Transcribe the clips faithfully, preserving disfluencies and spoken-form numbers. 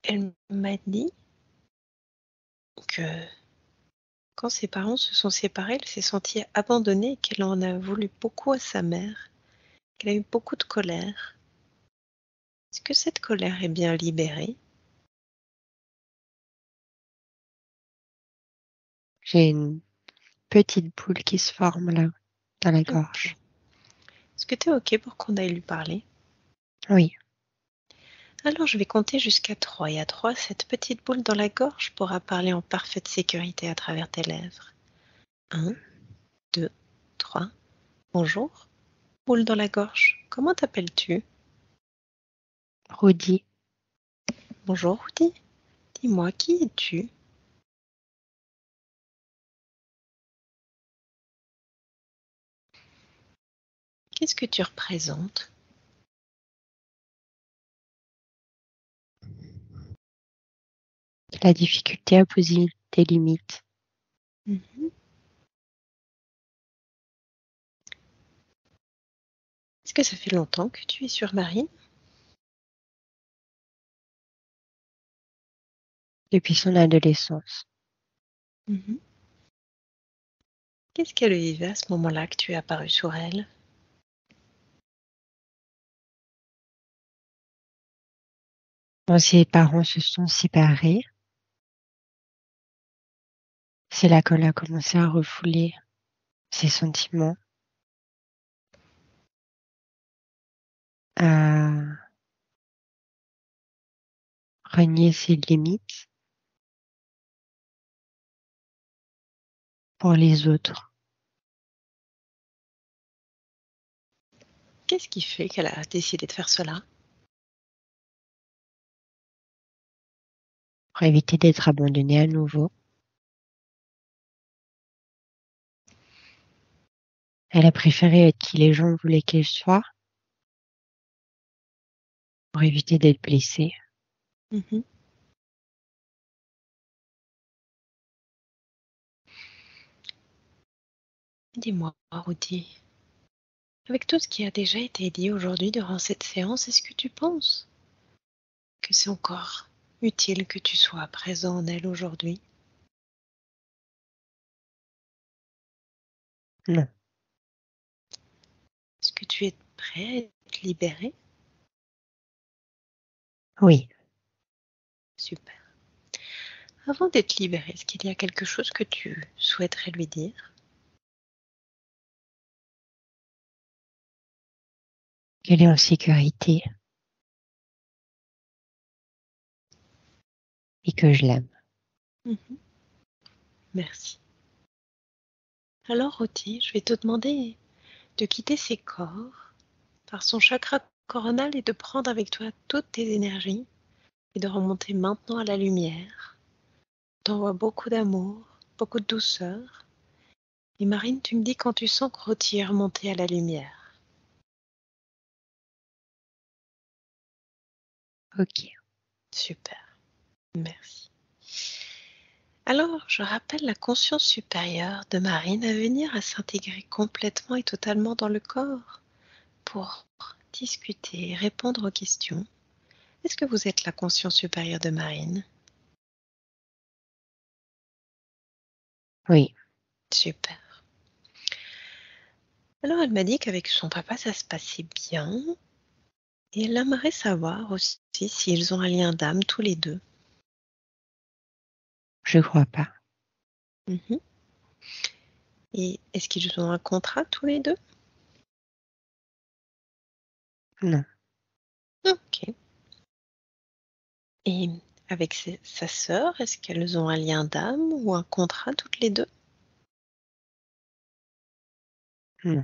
elle m'a dit que quand ses parents se sont séparés, elle s'est sentie abandonnée et qu'elle en a voulu beaucoup à sa mère, qu'elle a eu beaucoup de colère. Est-ce que cette colère est bien libérée? J'ai une petite boule qui se forme là, dans la Ok. gorge. Est-ce que tu es ok pour qu'on aille lui parler? Oui, Alors je vais compter jusqu'à trois et à trois, cette petite boule dans la gorge pourra parler en parfaite sécurité à travers tes lèvres. Un, deux, trois. Bonjour. Boule dans la gorge. Comment t'appelles-tu? Rudy, Bonjour Rudy. Dis-moi, qui es-tu? Qu'est-ce que tu représentes? la difficulté à poser des limites. Mhm. Est-ce que ça fait longtemps que tu es sur Marine? Depuis son adolescence. Mhm. Qu'est-ce qu'elle vivait à ce moment-là que tu es apparu sur elle? Quand ses parents se sont séparés, c'est là qu'elle a commencé à refouler ses sentiments, à renier ses limites pour les autres, Qu'est-ce qui fait qu'elle a décidé de faire cela? pour éviter d'être abandonnée à nouveau. Elle a préféré être qui les gens voulaient qu'elle soit pour éviter d'être blessée. Mhm. Dis-moi, Rudy, avec tout ce qui a déjà été dit aujourd'hui durant cette séance, est-ce que tu penses que c'est encore utile que tu sois présent en elle aujourd'hui? Non, Est-ce que tu es prêt à être libéré? oui, Super. Avant d'être libéré, est-ce qu'il y a quelque chose que tu souhaiterais lui dire? qu'elle est en sécurité et que je l'aime. Mhm. Merci. Alors, Rudy, je vais te demander de quitter ces corps par son chakra coronal et de prendre avec toi toutes tes énergies et de remonter maintenant à la lumière. T'envoies beaucoup d'amour, beaucoup de douceur. Et Marine, tu me dis quand tu sens que Rudy est remonté à la lumière. Ok, Super, merci. Alors, je rappelle la conscience supérieure de Marine à venir à s'intégrer complètement et totalement dans le corps pour discuter, répondre aux questions. Est-ce que vous êtes la conscience supérieure de Marine? oui, Super. Alors, elle m'a dit qu'avec son papa, ça se passait bien. Et elle aimerait savoir aussi s'ils ont un lien d'âme tous les deux. je crois pas. Mhm. Et est-ce qu'ils ont un contrat tous les deux? Non, Ok. Et avec ses- sa sœur, est-ce qu'elles ont un lien d'âme ou un contrat toutes les deux? non,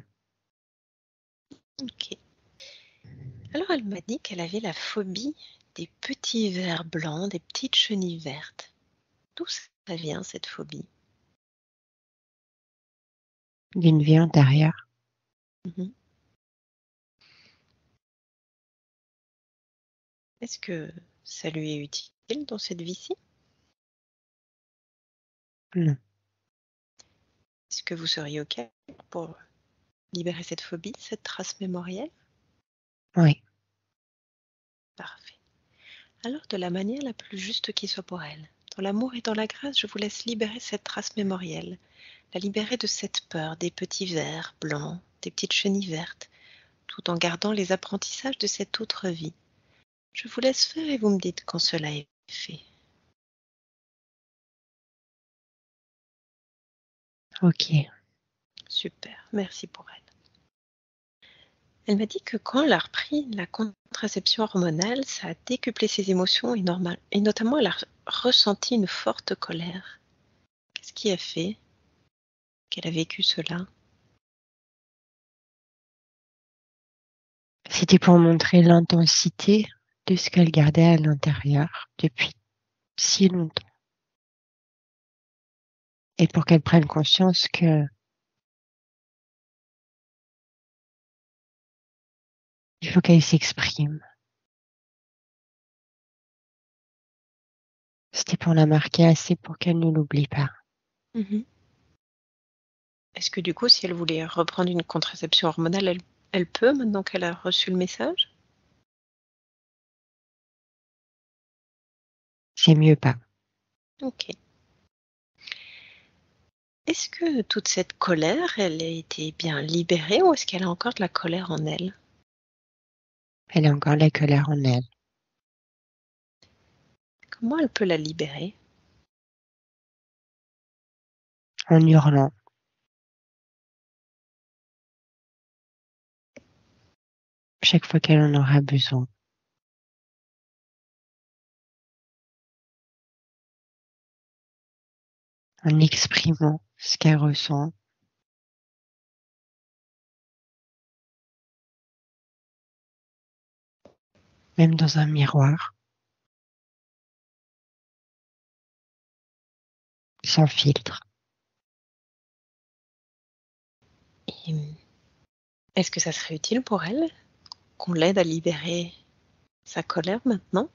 Ok. Alors elle m'a dit qu'elle avait la phobie des petits vers blancs, des petites chenilles vertes. D'où ça vient cette phobie? d'une vie antérieure. Mhm. Est-ce que ça lui est utile dans cette vie-ci? Non, Est-ce que vous seriez ok pour libérer cette phobie, cette trace mémorielle? oui, Parfait. Alors de la manière la plus juste qui soit pour elle. Dans l'amour et dans la grâce, je vous laisse libérer cette trace mémorielle, la libérer de cette peur des petits vers blancs, des petites chenilles vertes, tout en gardant les apprentissages de cette autre vie. Je vous laisse faire et vous me dites quand cela est fait. Ok. Super, merci pour elle. Elle m'a dit que quand elle a repris la contraception hormonale, ça a décuplé ses émotions et, normal, et notamment elle a ressenti une forte colère. Qu'est-ce qui a fait qu'elle a vécu cela? C'était pour montrer l'intensité de ce qu'elle gardait à l'intérieur depuis si longtemps. Et pour qu'elle prenne conscience que il faut qu'elle s'exprime. C'était pour la marquer assez pour qu'elle ne l'oublie pas. Mhm. Est-ce que du coup, si elle voulait reprendre une contraception hormonale, elle, elle peut maintenant qu'elle a reçu le message? C'est mieux pas. Ok. Est-ce que toute cette colère, elle a été bien libérée ou est-ce qu'elle a encore de la colère en elle? Elle a encore la colère en elle. Comment elle peut la libérer? En hurlant. Chaque fois qu'elle en aura besoin. En exprimant ce qu'elle ressent. Même dans un miroir. Sans filtre. Et est-ce que ça serait utile pour elle qu'on l'aide à libérer sa colère maintenant?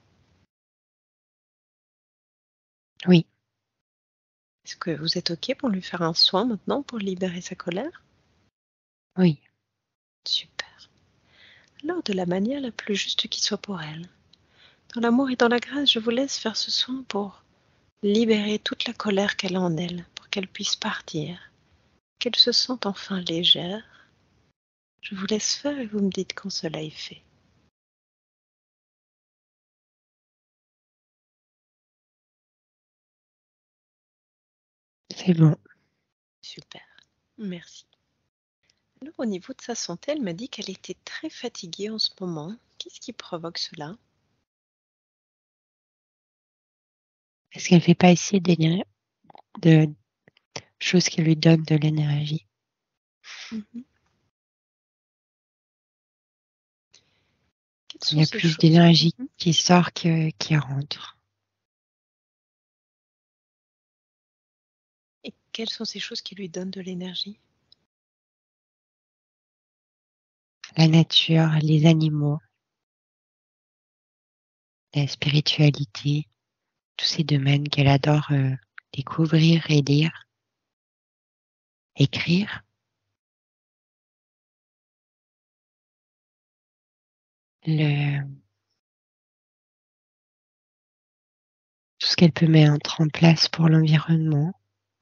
Oui. Est-ce que vous êtes OK pour lui faire un soin maintenant pour libérer sa colère? Oui. Super. Alors de la manière la plus juste qui soit pour elle. Dans l'amour et dans la grâce, je vous laisse faire ce soin pour libérer toute la colère qu'elle a en elle, pour qu'elle puisse partir, qu'elle se sente enfin légère. Je vous laisse faire et vous me dites quand cela est fait. C'est bon. Super. Merci. Alors au niveau de sa santé, elle m'a dit qu'elle était très fatiguée en ce moment. Qu'est-ce qui provoque cela? Est-ce qu'elle fait pas assez d'éner- de choses qui lui donnent de l'énergie? Mhm. Quelles Il sont y a ces plus choses? d'énergie Mhm. qui sort que qui rentre. Et quelles sont ces choses qui lui donnent de l'énergie? La nature, les animaux, la spiritualité, tous ces domaines qu'elle adore euh, découvrir et lire, écrire. Le, tout ce qu'elle peut mettre en place pour l'environnement.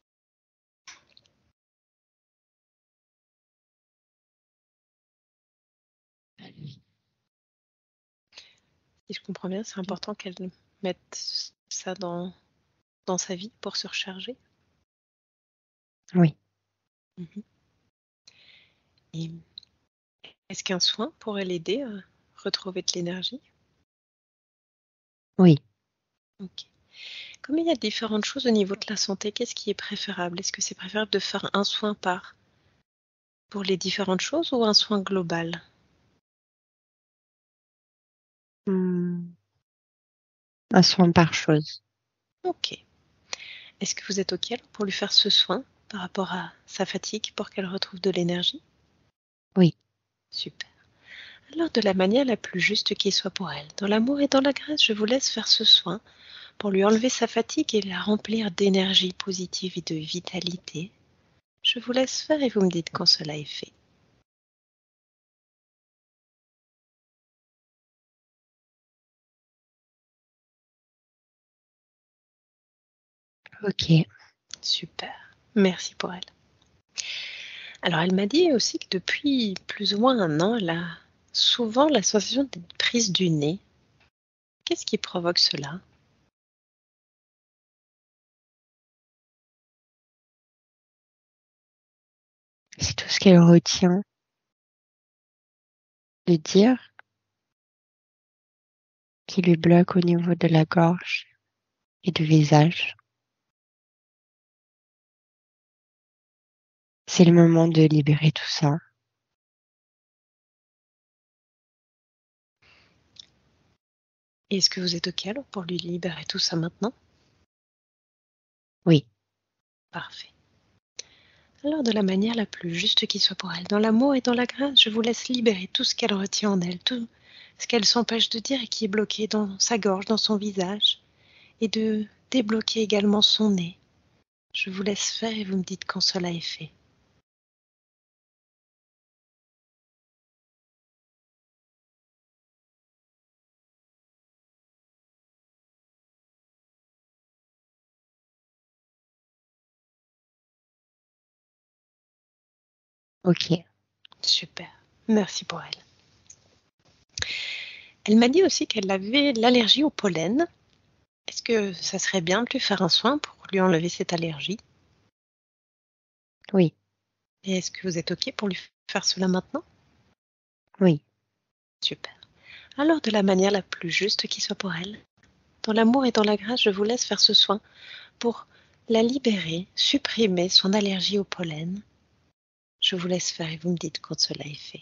Si je comprends bien, c'est important qu'elle mette ça dans, dans sa vie pour se recharger. Oui, Mhm. Et est-ce qu'un soin pourrait l'aider à retrouver de l'énergie? oui. Ok. Comme il y a différentes choses au niveau de la santé, qu'est-ce qui est préférable? Est-ce que c'est préférable de faire un soin par pour les différentes choses ou un soin global? Hmm, un soin par chose. Ok. Est-ce que vous êtes ok alors pour lui faire ce soin par rapport à sa fatigue pour qu'elle retrouve de l'énergie? Oui, Super. Alors de la manière la plus juste qui soit pour elle. Dans l'amour et dans la grâce, je vous laisse faire ce soin pour lui enlever sa fatigue et la remplir d'énergie positive et de vitalité. Je vous laisse faire et vous me dites quand cela est fait. Ok. Super. Merci pour elle. Alors, elle m'a dit aussi que depuis plus ou moins un an, elle a souvent la sensation d'être prise du nez. Qu'est-ce qui provoque cela? C'est tout ce qu'elle retient de dire qui lui bloque au niveau de la gorge et du visage. C'est le moment de libérer tout ça. Et est-ce que vous êtes OK alors pour lui libérer tout ça maintenant? Oui. Parfait. Alors, de la manière la plus juste qui soit pour elle, dans l'amour et dans la grâce, je vous laisse libérer tout ce qu'elle retient en elle, tout ce qu'elle s'empêche de dire et qui est bloqué dans sa gorge, dans son visage, et de débloquer également son nez. Je vous laisse faire et vous me dites quand cela est fait. Ok. Super. Merci pour elle. Elle m'a dit aussi qu'elle avait l'allergie au pollen. Est-ce que ça serait bien de lui faire un soin pour lui enlever cette allergie? Oui. Et est-ce que vous êtes OK pour lui faire cela maintenant? Oui. Super. Alors, de la manière la plus juste qui soit pour elle, dans l'amour et dans la grâce, je vous laisse faire ce soin pour la libérer, supprimer son allergie au pollen. Je vous laisse faire et vous me dites quand cela est fait.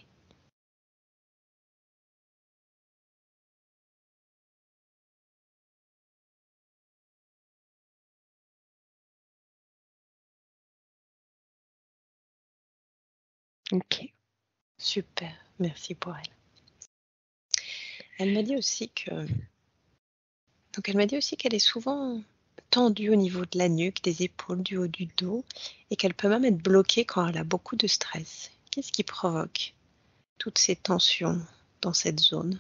Ok. Super, merci pour elle. Elle m'a dit aussi que donc elle m'a dit aussi qu'elle est souvent tendue au niveau de la nuque, des épaules, du haut du dos et qu'elle peut même être bloquée quand elle a beaucoup de stress. Qu'est-ce qui provoque toutes ces tensions dans cette zone?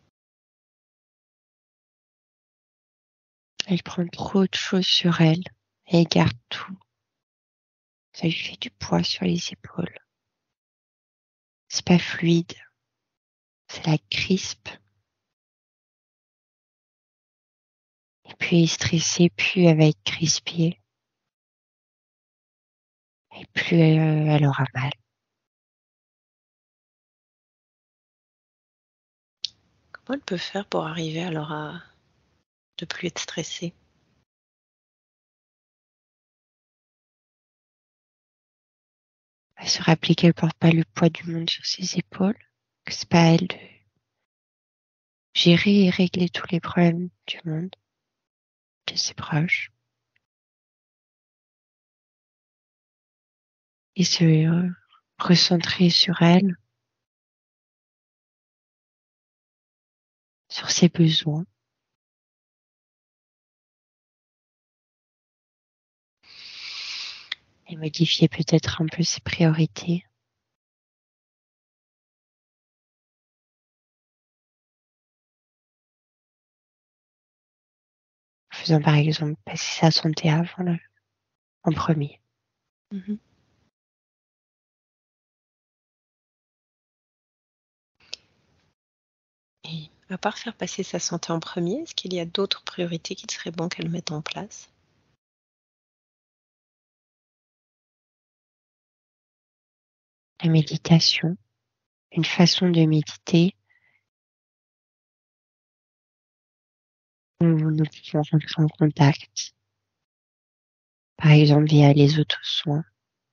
Elle prend trop de choses sur elle et elle garde tout. Ça lui fait du poids sur les épaules. C'est pas fluide. C'est la crispe. Et puis stressée, plus elle va être crispée. Et plus elle, elle aura mal. Comment elle peut faire pour arriver alors à ne plus être stressée? Elle se rappeler qu'elle porte pas le poids du monde sur ses épaules. Que c'est pas à elle de gérer et régler tous les problèmes du monde, de ses proches. Et se euh, recentrer sur elle, sur ses besoins. Et modifier peut-être un peu ses priorités. En faisant par exemple passer sa santé avant le, en premier. Mmh. Et à part faire passer sa santé en premier, est-ce qu'il y a d'autres priorités qu'il serait bon qu'elle mette en place? La méditation, une façon de méditer où nous pouvons rentrer en contact, par exemple via les auto-soins.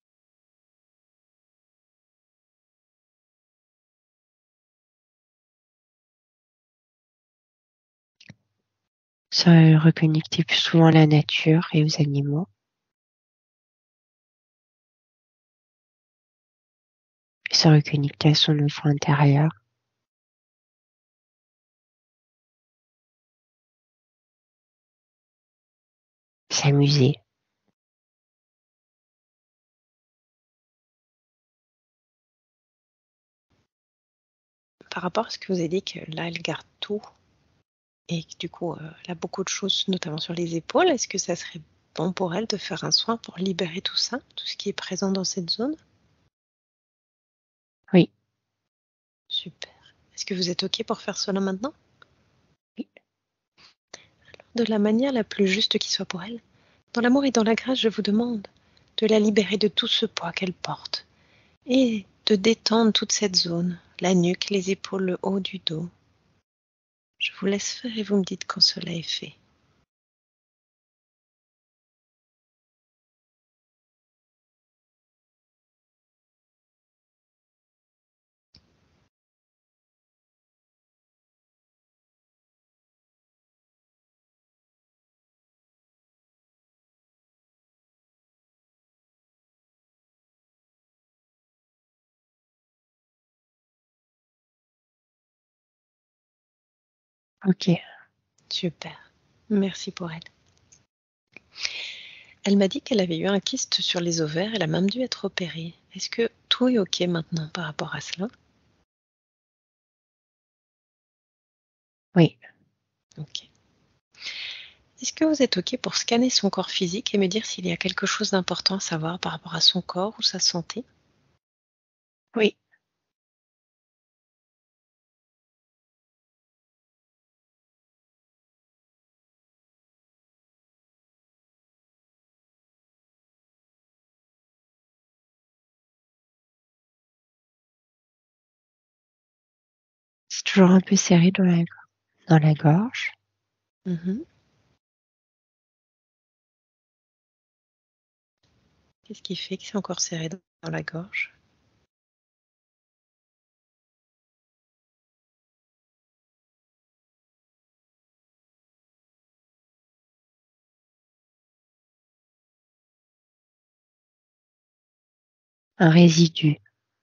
Se reconnecter plus souvent à la nature et aux animaux. Et se reconnecter à son enfant intérieur. S'amuser. Par rapport à ce que vous avez dit que là, elle garde tout et que du coup, heu, elle a beaucoup de choses, notamment sur les épaules. Est-ce que ça serait bon pour elle de faire un soin pour libérer tout ça, tout ce qui est présent dans cette zone? Oui. Super. Est-ce que vous êtes OK pour faire cela maintenant? Oui. De la manière la plus juste qui soit pour elle. Dans l'amour et dans la grâce, je vous demande de la libérer de tout ce poids qu'elle porte et de détendre toute cette zone, la nuque, les épaules, le haut du dos. Je vous laisse faire et vous me dites quand cela est fait. OK. Super. Merci pour elle. Elle m'a dit qu'elle avait eu un kyste sur les ovaires, elle a même dû être opérée. Est-ce que tout est OK maintenant par rapport à cela? Oui. OK. Est-ce que vous êtes OK pour scanner son corps physique et me dire s'il y a quelque chose d'important à savoir par rapport à son corps ou sa santé? Oui. C'est toujours un peu serré dans la dans la gorge. Mmh. Qu'est-ce qui fait que c'est encore serré dans dans la gorge? Un résidu.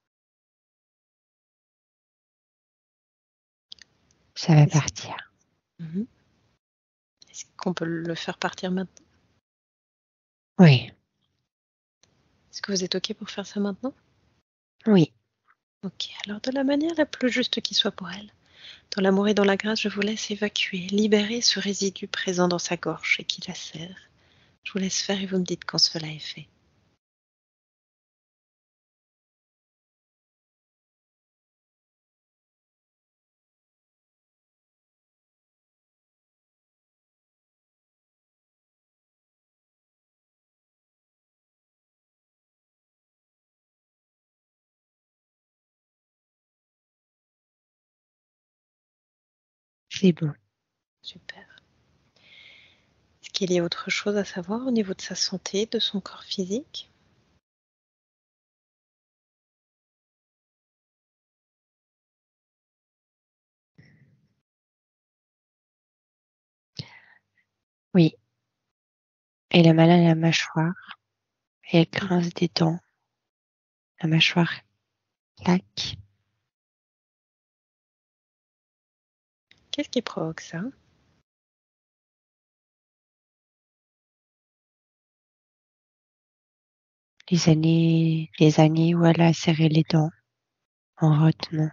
Ça va Est-ce partir. mmh Est-ce qu'on peut le faire partir maintenant? Oui. Est-ce que vous êtes OK pour faire ça maintenant? Oui. OK, alors de la manière la plus juste qui soit pour elle. Dans l'amour et dans la grâce, je vous laisse évacuer, libérer ce résidu présent dans sa gorge et qui la serre. Je vous laisse faire et vous me dites quand cela est fait. C'est bon. Super. Est-ce qu'il y a autre chose à savoir au niveau de sa santé, de son corps physique? Oui. Elle a mal à la mâchoire et elle Mhm. grince des dents. La mâchoire claque. Qu'est-ce qui provoque ça? Les années les années où elle a serré les dents en retenant.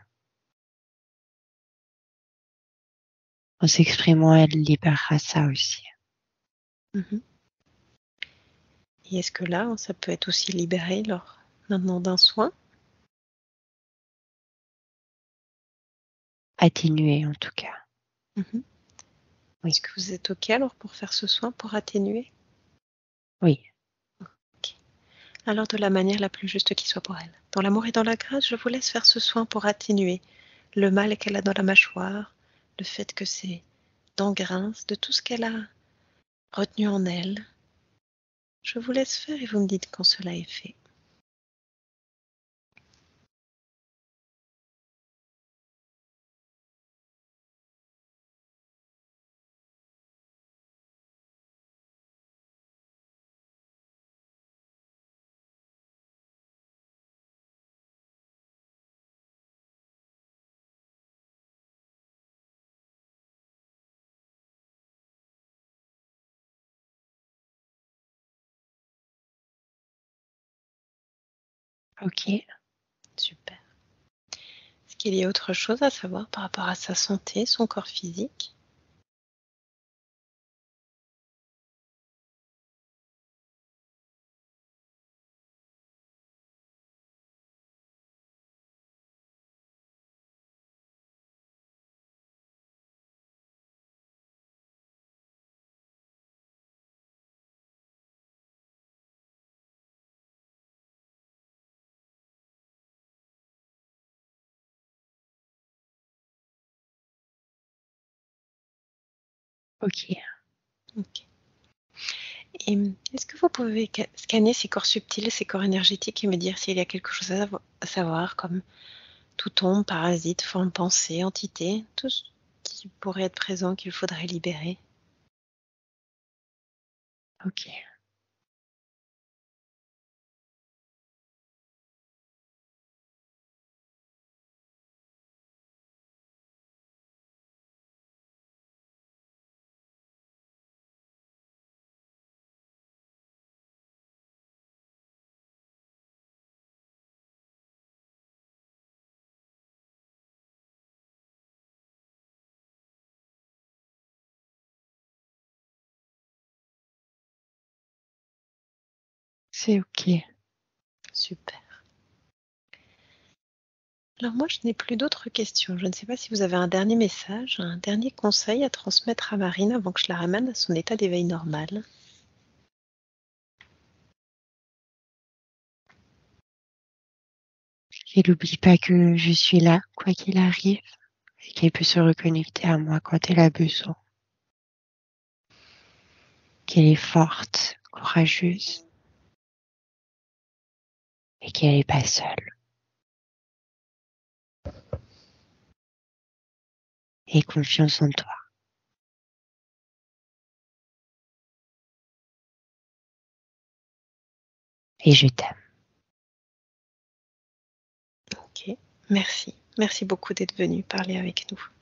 En s'exprimant, elle libérera ça aussi. Mhm. Et est-ce que là, ça peut être aussi libéré lors maintenant d'un soin? Atténuer en tout cas. Mhm. Oui. Est-ce que vous êtes OK alors pour faire ce soin pour atténuer? Oui. OK. Alors de la manière la plus juste qui soit pour elle. Dans l'amour et dans la grâce, je vous laisse faire ce soin pour atténuer le mal qu'elle a dans la mâchoire, le fait que ses dents grincent, de tout ce qu'elle a retenu en elle. Je vous laisse faire et vous me dites quand cela est fait. OK. Super. Est-ce qu'il y a autre chose à savoir par rapport à sa santé, son corps physique? Ok. Ok. Et est-ce que vous pouvez ca- scanner ces corps subtils, ces corps énergétiques et me dire s'il y a quelque chose à, savo- à savoir, comme tout tombe, parasite, forme pensée, entité, tout ce qui pourrait être présent qu'il faudrait libérer? Ok. C'est ok. Super. Alors moi, je n'ai plus d'autres questions. Je ne sais pas si vous avez un dernier message, un dernier conseil à transmettre à Marine avant que je la ramène à son état d'éveil normal. Qu'elle n'oublie pas que je suis là, quoi qu'il arrive, et qu'elle peut se reconnecter à moi quand elle a besoin. Qu'elle est forte, courageuse, et qu'elle n'est pas seule. Et confiance en toi. Et je t'aime. Ok, merci. Merci beaucoup d'être venu parler avec nous.